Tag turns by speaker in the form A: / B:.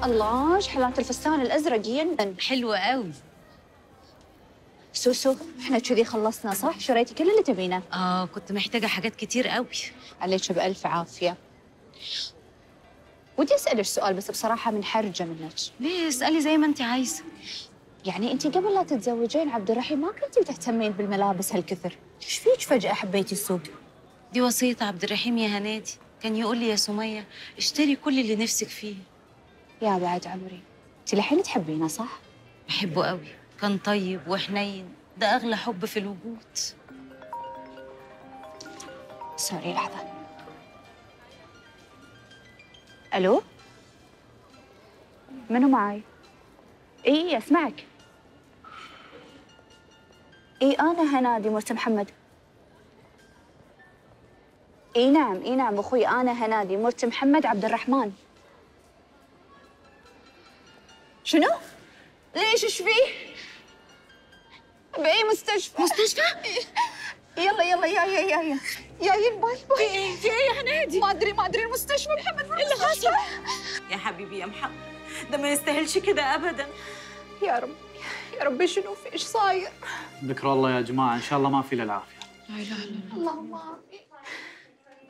A: الله، شحلات الفستان الازرق ينن
B: حلوة قوي.
A: سوسو، احنا كذي خلصنا صح؟ شريتي كل اللي تبينه؟
B: كنت محتاجة حاجات كتير قوي.
A: عليك بألف عافية. ودي أسألك سؤال بس بصراحة منحرجة منك.
B: ليه؟ اسألي زي ما انت عايزة.
A: يعني أنت قبل لا تتزوجين عبد الرحيم ما كنتي بتهتمين بالملابس هالكثر، ايش فيك فجأة حبيتي السوق؟
B: دي وصية عبد الرحيم يا هنادي، كان يقول لي يا سمية اشتري كل اللي نفسك فيه.
A: يا بعد عمري، أنت الحين تحبينه صح؟
B: بحبه قوي، كان طيب وحنين، ده أغلى حب في الوجود.
A: سوري لحظة. ألو؟ منو معاي؟ إي أسمعك. إي أنا هنادي مرت محمد. إي نعم أخوي، أنا هنادي مرت محمد عبد الرحمن. شنو؟ ليش ايش فيه؟ بأي مستشفى؟
B: مستشفى؟
A: يلا ياين باي.
B: في ايه يا هنادي؟
A: ما ادري المستشفى محمد.
B: ايه اللي حصل؟ يا حبيبي يا محمد، ده ما يستاهلش كده ابدا.
A: يا ربي شنو في ايش صاير؟
C: ذكر الله يا جماعه، ان شاء الله ما في الا العافيه.
B: لا اله الا الله.
A: اللهم امين.